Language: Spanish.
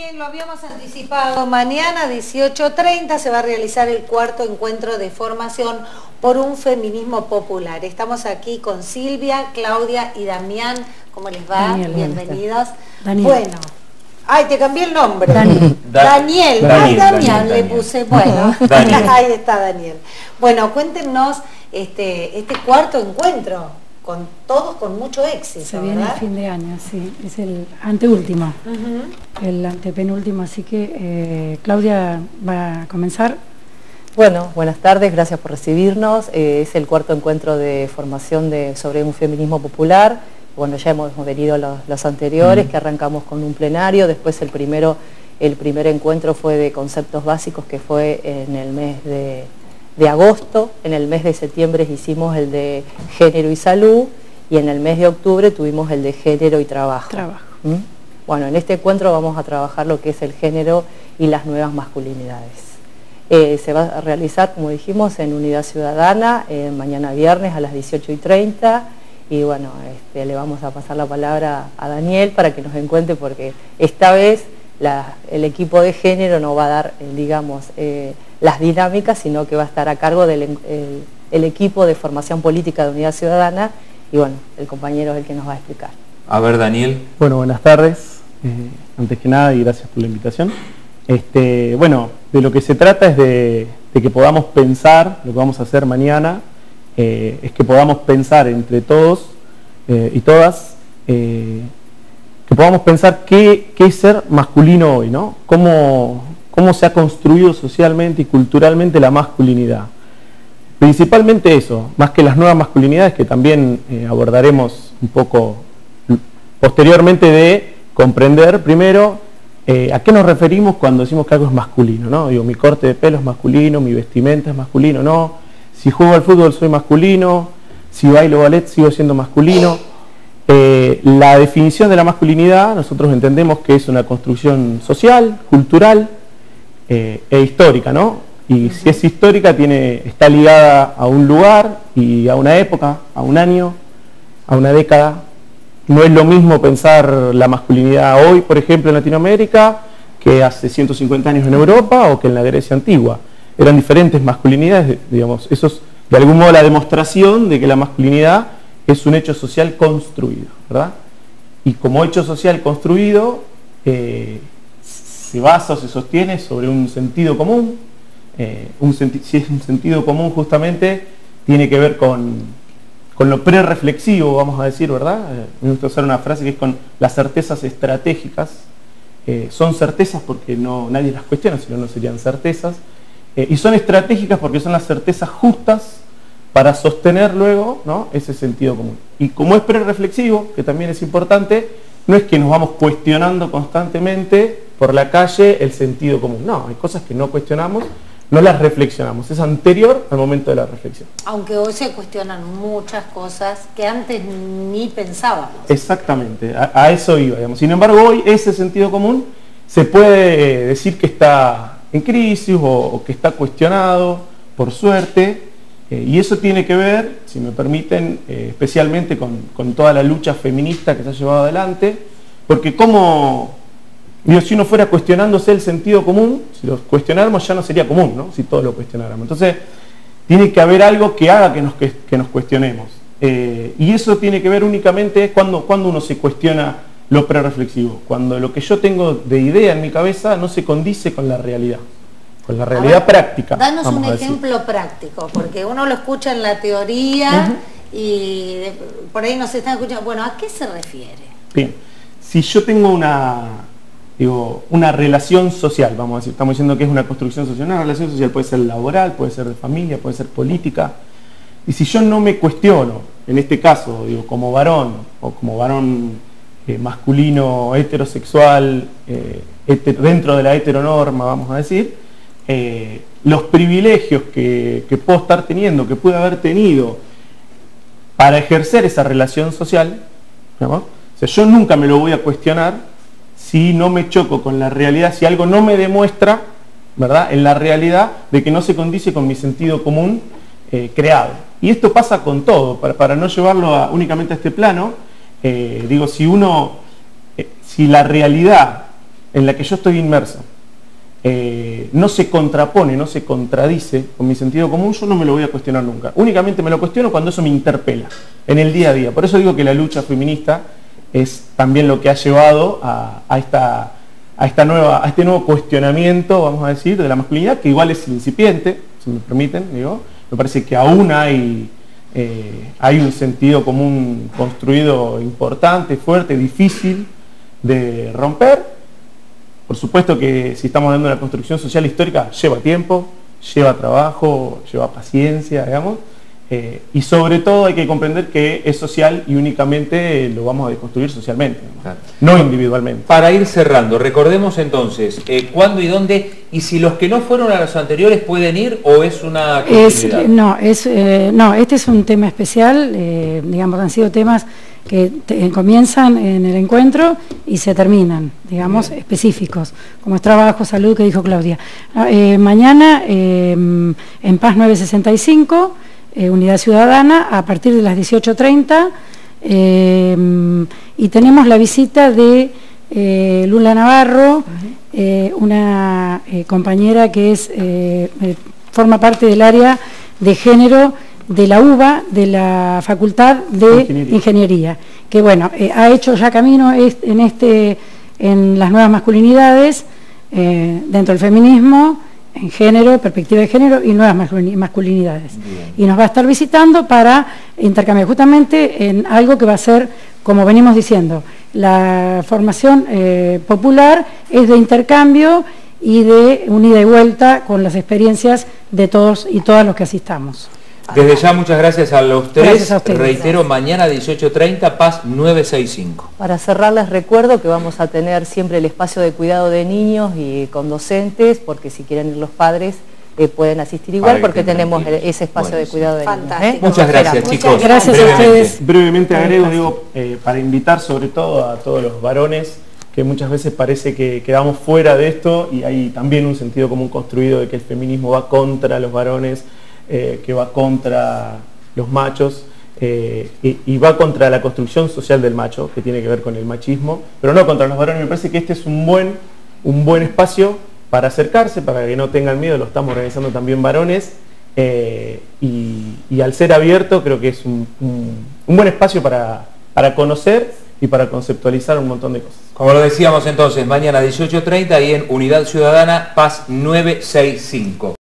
Lo habíamos anticipado, mañana 18:30 se va a realizar el cuarto encuentro de formación por un feminismo popular. Estamos aquí con Silvia, Claudia y Damián. ¿Cómo les va? Daniel, bienvenidos. Daniel. Bueno, ay, te cambié el nombre. Daniel. Daniel. Ay, Damián le puse. Bueno, ahí está Daniel. Bueno, cuéntenos este cuarto encuentro. Con todos con mucho éxito. Se viene el fin de año, sí, es el anteúltimo, el antepenúltimo, así que Claudia va a comenzar. Bueno, buenas tardes, gracias por recibirnos. Es el cuarto encuentro de formación sobre un feminismo popular. Bueno, ya hemos venido los anteriores, que arrancamos con un plenario, después el primer encuentro fue de conceptos básicos, que fue en el mes de agosto. En el mes de septiembre hicimos el de género y salud, y en el mes de octubre tuvimos el de género y trabajo. Bueno, en este encuentro vamos a trabajar lo que es el género y las nuevas masculinidades. Se va a realizar, como dijimos, en Unidad Ciudadana, mañana viernes a las 18:30, y bueno, le vamos a pasar la palabra a Daniel para que nos encuentre, porque esta vez el equipo de género no va a dar, digamos, las dinámicas, sino que va a estar a cargo del el equipo de formación política de Unidad Ciudadana, y bueno, el compañero es el que nos va a explicar. A ver, Daniel. Bueno, buenas tardes, antes que nada, y gracias por la invitación. Bueno, de lo que se trata es de que podamos pensar, lo que vamos a hacer mañana, es que podamos pensar entre todos y todas, que podamos pensar qué es ser masculino hoy, ¿no? Cómo se ha construido socialmente y culturalmente la masculinidad. Principalmente eso, más que las nuevas masculinidades, que también abordaremos un poco posteriormente, de comprender primero a qué nos referimos cuando decimos que algo es masculino, ¿no? Digo, mi corte de pelo es masculino, mi vestimenta es masculino, no. Si juego al fútbol soy masculino, si bailo ballet sigo siendo masculino. La definición de la masculinidad nosotros entendemos que es una construcción social, cultural e histórica, ¿no? Y si es histórica, está ligada a un lugar y a una época, a un año, a una década. No es lo mismo pensar la masculinidad hoy, por ejemplo, en Latinoamérica, que hace 150 años en Europa o que en la Grecia antigua. Eran diferentes masculinidades, digamos. Eso es de algún modo la demostración de que la masculinidad es un hecho social construido, ¿verdad? Y como hecho social construido, se basa o se sostiene sobre un sentido común. Si es un sentido común, justamente tiene que ver con lo prerreflexivo, vamos a decir, ¿verdad? Me gusta usar una frase que es con las certezas estratégicas. Son certezas porque nadie las cuestiona, si no, no serían certezas. Y son estratégicas porque son las certezas justas para sostener luego, ¿no?, ese sentido común. Y como es prerreflexivo, que también es importante, no es que nos vamos cuestionando constantemente por la calle el sentido común. No, hay cosas que no cuestionamos, no las reflexionamos. Es anterior al momento de la reflexión. Aunque hoy se cuestionan muchas cosas que antes ni pensábamos. Exactamente, a eso iba, digamos. Sin embargo, hoy ese sentido común se puede decir que está en crisis o que está cuestionado, por suerte. Y eso tiene que ver, si me permiten, especialmente con toda la lucha feminista que se ha llevado adelante, porque si uno fuera cuestionándose el sentido común, si lo cuestionáramos ya no sería común, ¿no?, si todos lo cuestionáramos. Entonces, tiene que haber algo que haga que nos cuestionemos. Y eso tiene que ver únicamente cuando uno se cuestiona lo prerreflexivo, cuando lo que yo tengo de idea en mi cabeza no se condice con la realidad. Con la realidad práctica. Danos un ejemplo práctico, porque uno lo escucha en la teoría y por ahí nos están escuchando. Bueno, ¿a qué se refiere? Bien, si yo tengo una relación social, vamos a decir, estamos diciendo que es una construcción social, una relación social puede ser laboral, puede ser de familia, puede ser política, y si yo no me cuestiono, en este caso, como varón, o como varón masculino, heterosexual, dentro de la heteronorma, vamos a decir, los privilegios que puedo estar teniendo, que pude haber tenido para ejercer esa relación social, ¿no? O sea, yo nunca me lo voy a cuestionar si no me choco con la realidad, si algo no me demuestra, ¿verdad?, en la realidad, de que no se condice con mi sentido común creado. Y esto pasa con todo, para no llevarlo únicamente a este plano, si la realidad en la que yo estoy inmerso no se contrapone, no se contradice con mi sentido común, yo no me lo voy a cuestionar nunca. Únicamente me lo cuestiono cuando eso me interpela en el día a día. Por eso digo que la lucha feminista es también lo que ha llevado a este nuevo cuestionamiento, vamos a decir, de la masculinidad, que igual es incipiente, si me permiten, digo. Me parece que aún hay un sentido común construido importante, fuerte, difícil de romper. Por supuesto que si estamos hablando de una construcción social histórica, lleva tiempo, lleva trabajo, lleva paciencia, digamos, y sobre todo hay que comprender que es social y únicamente lo vamos a deconstruir socialmente, claro, no individualmente. Para ir cerrando, recordemos entonces, ¿cuándo y dónde? Y si los que no fueron a los anteriores pueden ir o es una continuidad. No, este es un tema especial, digamos, han sido temas que comienzan en el encuentro y se terminan, digamos, específicos, como es trabajo, salud, que dijo Claudia. Mañana en Paz 965, Unidad Ciudadana, a partir de las 18:30, y tenemos la visita de Lula Navarro, una compañera que forma parte del área de género de la UBA, de la Facultad de Ingeniería, que bueno, ha hecho ya camino en las nuevas masculinidades, dentro del feminismo, en género, perspectiva de género y nuevas masculinidades. Bien. Y nos va a estar visitando para intercambiar justamente en algo que va a ser, como venimos diciendo, la formación popular es de intercambio y de un ida y vuelta con las experiencias de todos y todas los que asistamos. Desde ya muchas gracias a los tres. Gracias a ustedes. Reitero, mañana 18:30, Paz 965. Para cerrar les recuerdo que vamos a tener siempre el espacio de cuidado de niños y con docentes, porque si quieren ir los padres pueden asistir igual, porque tenemos ese espacio de cuidado de niños. Muchas gracias, chicos. Gracias a ustedes. Brevemente agrego, digo, para invitar sobre todo a todos los varones, que muchas veces parece que quedamos fuera de esto y hay también un sentido común construido de que el feminismo va contra los varones, que va contra los machos y va contra la construcción social del macho, que tiene que ver con el machismo, pero no contra los varones. Me parece que este es un buen espacio para acercarse, para que no tengan miedo, lo estamos organizando también varones, y al ser abierto creo que es un buen espacio para conocer y para conceptualizar un montón de cosas. Como lo decíamos entonces, mañana 18:30 y en Unidad Ciudadana, Paz 965.